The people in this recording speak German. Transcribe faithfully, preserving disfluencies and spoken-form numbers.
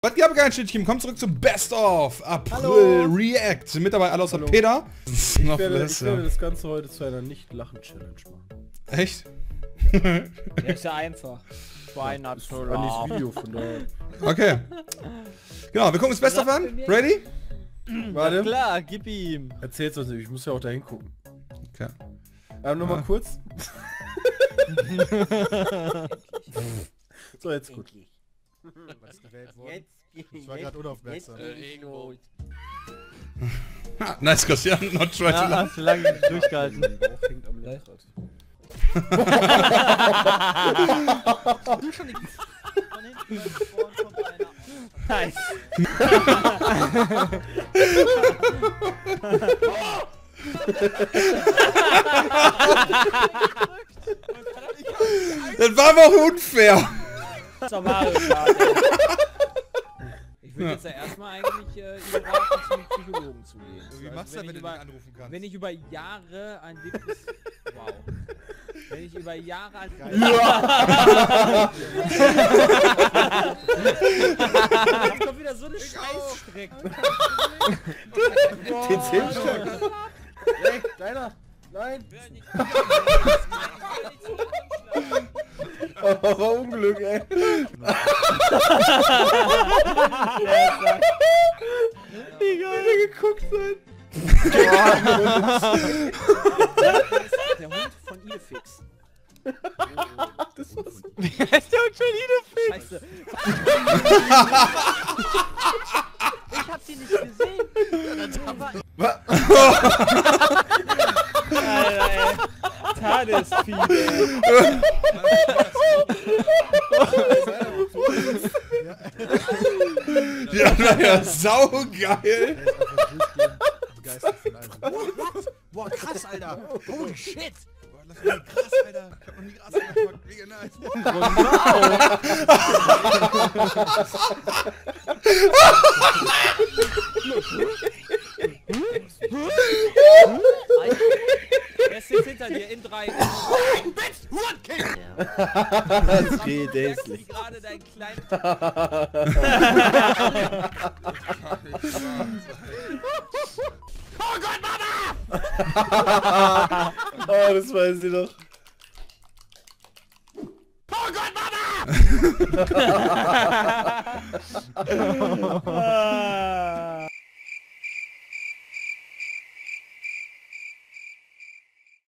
Was geht ab, Schnittchen? Kommt zurück zum Best of April Hallo. React. Mit dabei alle außer Hallo. Peter. Ich werde, ich werde das Ganze heute zu einer Nicht-Lachen-Challenge machen. Echt? Der ist ja einfach. Why not Das so war nicht das long? Video, von daher. Okay. Genau, wir gucken uns Best of an. Ready? Warte, Klar, gib ihm. erzähl's uns nicht, ich muss ja auch da hingucken. Okay. Aber nochmal Ah. kurz. So, jetzt gut. Was gewählt worden? Jetzt, Ich war gerade unaufmerksam. Ah, nice, Christian. Not try to Ja, laugh. hast du lange nicht durchgehalten. Mein Bauch hängt am Lenkrad. Du schon nicht. Von hinten, von vorn kommt einer. Nice. Das war aber auch unfair. Das ist doch Mario Kart, ey. Ich würde jetzt ja erstmal eigentlich äh, überraten, zum Psychologen zu gehen. Wie Also, machst du wenn das, wenn ich du über- nicht anrufen kannst? Wenn ich über Jahre ein Depres... Wow. Wenn ich über Jahre ein... Jetzt kommt wieder so eine Scheißstrecke. Den Zehnstöck. Hey, deiner. Nein. Oh, Unglück, ey. Wie geil der geguckt sein. Der Hund von Idefix. Das war's. Wie heißt der Hund von Idefix? Scheiße. Ich hab sie nicht gesehen. Was? Alter, ey. Tadesvieh, ey. Ja, war ja saugeil. Begeistert von allem. Boah, krass, Alter. Holy shit. Boah, lass mich krass, Alter. Ich hab noch nie Gras angepackt. Mega Er ist jetzt hinter dir in drei. Das geht Wie hässlich. gerade dein kleinen... Oh, das weiß ich noch. Ah.